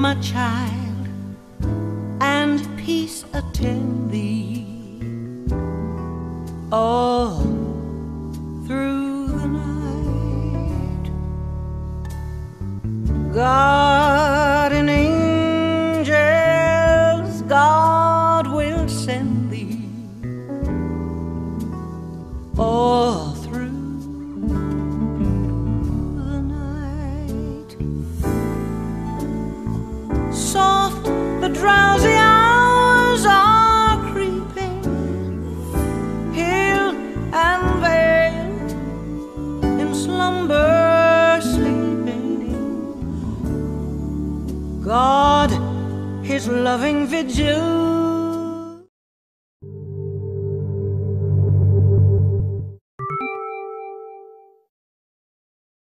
my child, and peace attend thee all through the night. God and angels, God will send thee all through the night. Soft the drowsy hours are creeping, hill and vale in slumber sleeping. God his loving vigil